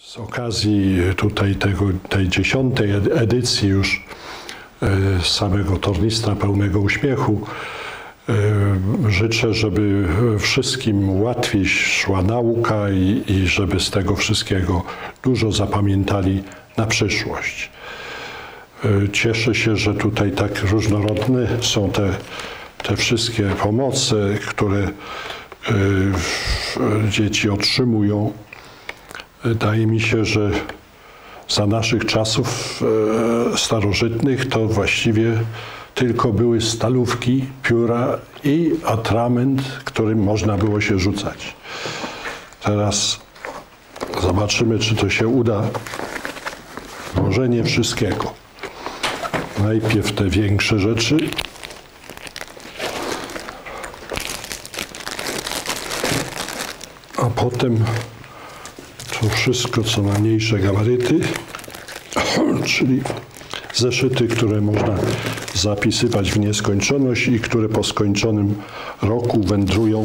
Z okazji tutaj tej 10. edycji już samego tornistra pełnego uśmiechu życzę, żeby wszystkim łatwiej szła nauka i żeby z tego wszystkiego dużo zapamiętali na przyszłość. Cieszę się, że tutaj tak różnorodne są te wszystkie pomoce, które dzieci otrzymują. Wydaje mi się, że za naszych czasów starożytnych to właściwie tylko były stalówki, pióra i atrament, którym można było się rzucać. Teraz zobaczymy, czy to się uda. Może nie wszystkiego. Najpierw te większe rzeczy. A potem to wszystko, co ma mniejsze gabaryty, czyli zeszyty, które można zapisywać w nieskończoność i które po skończonym roku wędrują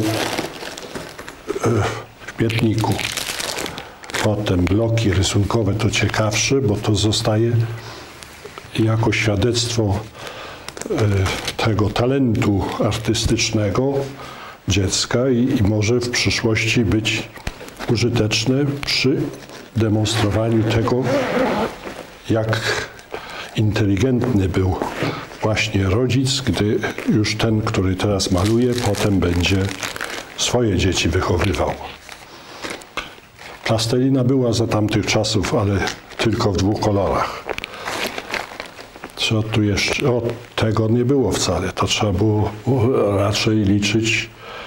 w śmietniku. Potem bloki rysunkowe to ciekawsze, bo to zostaje jako świadectwo tego talentu artystycznego dziecka i może w przyszłości być użyteczne przy demonstrowaniu tego, jak inteligentny był właśnie rodzic, gdy już ten, który teraz maluje, potem będzie swoje dzieci wychowywał. Plastelina była za tamtych czasów, ale tylko w 2 kolorach. Co tu jeszcze? O, tego nie było wcale. To trzeba było raczej liczyć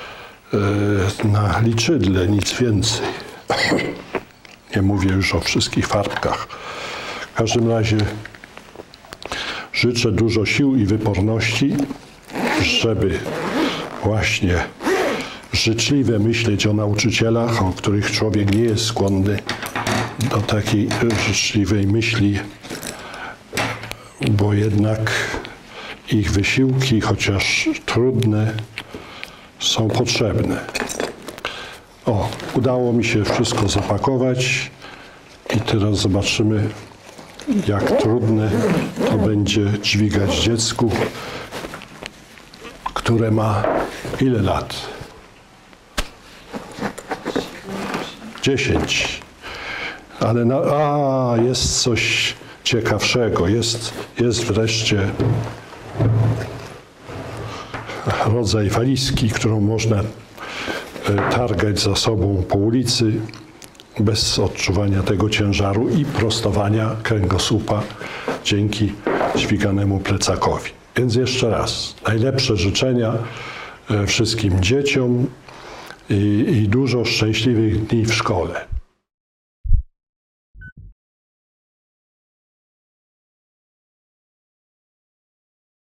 na liczydle, nic więcej. Nie mówię już o wszystkich farbkach. W każdym razie życzę dużo sił i wyporności, żeby właśnie życzliwie myśleć o nauczycielach, o których człowiek nie jest skłonny do takiej życzliwej myśli, bo jednak ich wysiłki, chociaż trudne, są potrzebne. O, udało mi się wszystko zapakować i teraz zobaczymy, jak trudne to będzie dźwigać dziecku, które ma ile lat? 10. Ale jest coś ciekawszego. Jest wreszcie rodzaj walizki, którą można targać za sobą po ulicy bez odczuwania tego ciężaru i prostowania kręgosłupa dzięki dźwiganemu plecakowi. Więc jeszcze raz, najlepsze życzenia wszystkim dzieciom i dużo szczęśliwych dni w szkole.